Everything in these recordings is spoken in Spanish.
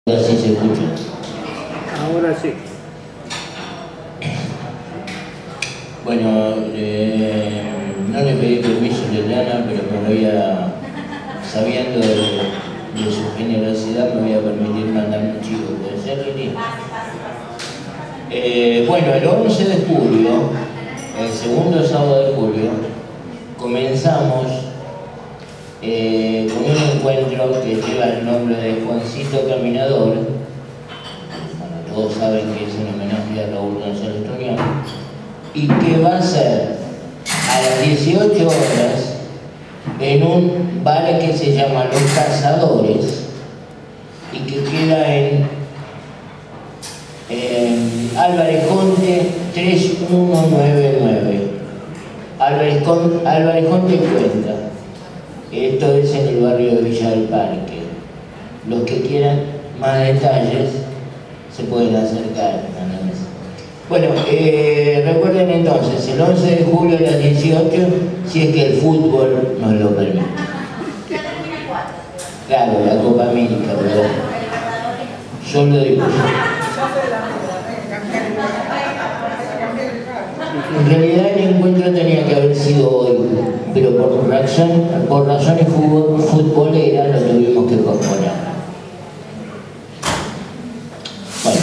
Así se escucha. Ahora sí. Bueno, no le pedí permiso a Liliana, pero me voy a, sabiendo de su generosidad, me voy a permitir mandar un chivo. ¿Puede ser, Lili? Bueno, el 11 de julio, el segundo sábado de julio, comenzamos con un encuentro que lleva el nombre de Juancito Caminador. Bueno, todos saben que es un homenaje a Raúl González Turión, y que va a ser a las 18 horas en un bar que se llama Los Cazadores y que queda en Álvarez Conte 3199. Álvarez Conte cuenta. Esto es en el barrio de Villa del Parque. Los que quieran más detalles se pueden acercar a la mesa. Bueno, recuerden entonces, el 11 de julio a las 18, si es que el fútbol nos lo permite. Claro, la Copa América, ¿verdad? Yo lo digo. En realidad el encuentro tenía que haber sido hoy, pero por razones futboleras lo tuvimos que posponer. Bueno,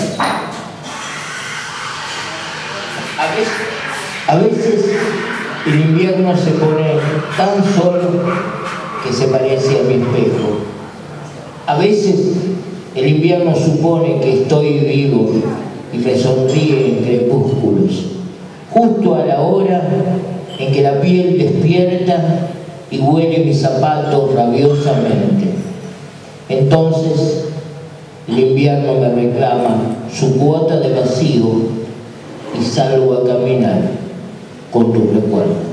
a veces el invierno se pone tan solo que se parece a mi espejo. A veces el invierno supone que estoy vivo y me sonríe en crepúsculos, justo a la hora en que la piel despierta y huele mis zapatos rabiosamente. Entonces el invierno me reclama su cuota de vacío y salgo a caminar con tu recuerdo.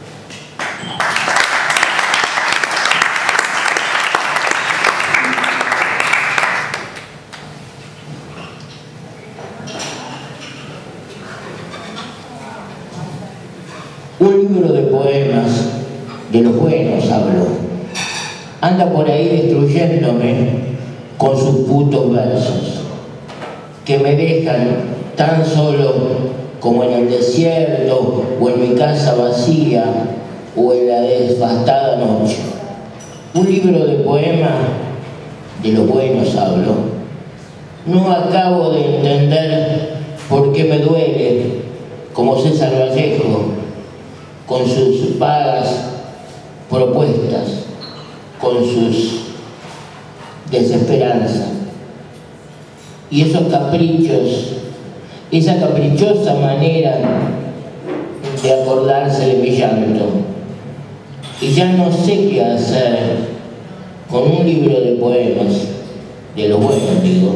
Un libro de poemas, de los buenos hablo, anda por ahí destruyéndome con sus putos versos, que me dejan tan solo como en el desierto o en mi casa vacía o en la devastada noche. Un libro de poemas, de los buenos hablo. No acabo de entender por qué me duele, como César Vallejo, con sus vagas propuestas, con sus desesperanzas y esos caprichos, esa caprichosa manera de acordarse de mi llanto. Y ya no sé qué hacer con un libro de poemas, de los buenos digo.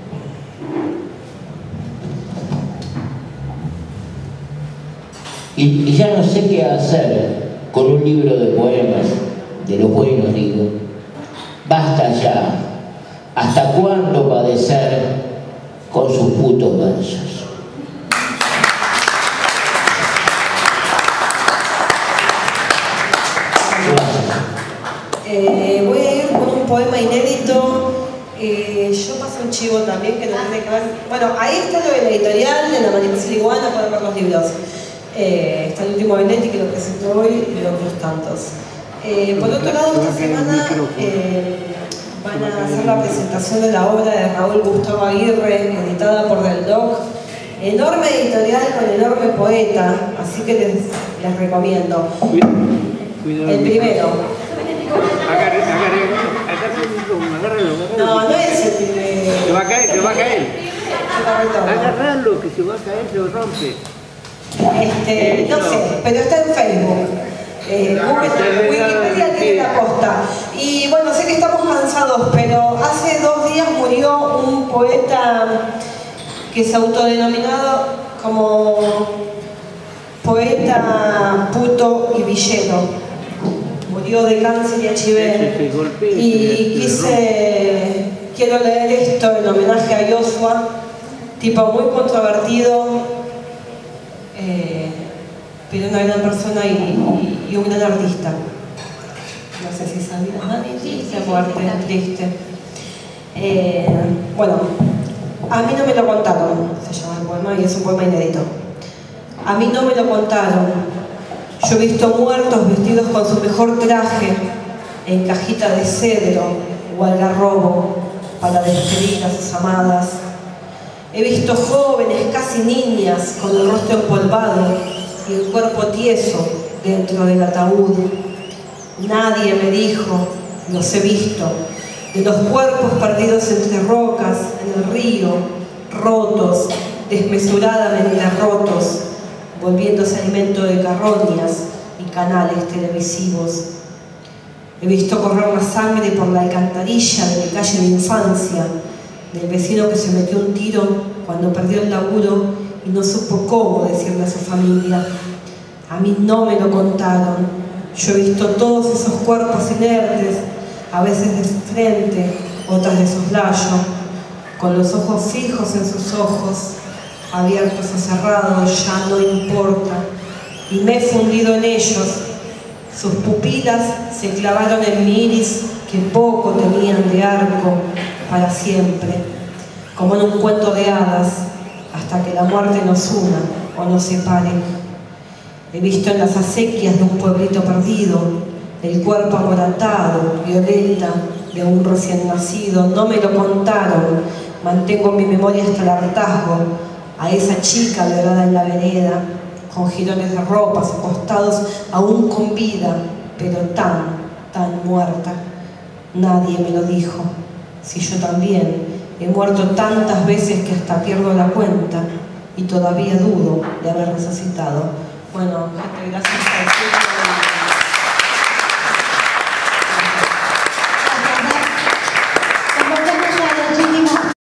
Y ya no sé qué hacer con un libro de poemas, de los buenos digo. Basta ya. ¿Hasta cuándo padecer con sus putos versos? Voy a ir con un poema inédito. Yo pasé un chivo también que no tiene que ver. Bueno, ahí está lo de la editorial de la Mariposa Iguana, pueden ver los libros. Está el último Benetti que lo presentó hoy y otros tantos. Por otro lado, esta semana van a hacer la presentación de la obra de Raúl Gustavo Aguirre, editada por Del Doc. Enorme editorial con enorme poeta, así que les recomiendo. El primero. No, no es el primero. Se va a caer, se va a caer. Agarrarlo, que se va a caer, se rompe. No sé, pero está en Facebook. Wikipedia tiene la posta. Y bueno, sé que estamos cansados, pero hace 2 días murió un poeta que se autodenominado como poeta puto y villero. Murió de cáncer y HIV. Y quiero leer esto en homenaje a Joshua, tipo muy controvertido, pero una gran persona y un gran artista. No sé si sabías, Dani, esa parte triste. Bueno, a mí no me lo contaron, se llama el poema y es un poema inédito. A mí no me lo contaron. Yo he visto muertos vestidos con su mejor traje, en cajita de cedro o algarrobo, para despedir a sus amadas. He visto jóvenes, casi niñas, con el rostro empolvado y el cuerpo tieso dentro del ataúd. Nadie me dijo, los he visto, de los cuerpos perdidos entre rocas, en el río, rotos, desmesuradamente rotos, volviéndose alimento de carroñas y canales televisivos. He visto correr la sangre por la alcantarilla de mi calle de infancia, del vecino que se metió un tiro cuando perdió el laburo y no supo cómo decirle a su familia. A mí no me lo contaron. Yo he visto todos esos cuerpos inertes, a veces de frente, otras de soslayo, con los ojos fijos en sus ojos, abiertos o cerrados, ya no importa, y me he fundido en ellos. Sus pupilas se clavaron en mi iris, que poco tenían de arco, para siempre, como en un cuento de hadas, hasta que la muerte nos una o nos separe. He visto en las acequias de un pueblito perdido el cuerpo amoratado, violeta, de un recién nacido. No me lo contaron, mantengo en mi memoria hasta el hartazgo a esa chica lograda en la vereda, con jirones de ropa, acostados aún con vida, pero tan muerta. Nadie me lo dijo. Si yo también he muerto tantas veces que hasta pierdo la cuenta y todavía dudo de haber resucitado. Bueno, gente, gracias por